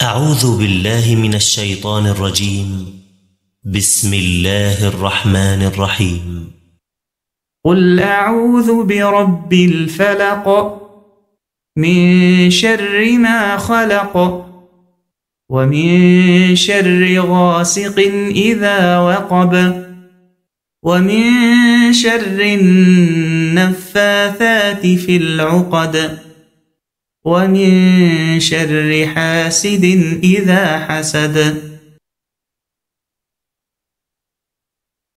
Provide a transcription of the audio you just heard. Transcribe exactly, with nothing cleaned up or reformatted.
أعوذ بالله من الشيطان الرجيم. بسم الله الرحمن الرحيم. قل أعوذ برب الفلق من شر ما خلق ومن شر غاسق إذا وقب ومن شر النفاثات في العقد ومن شر حاسد إذا حسد.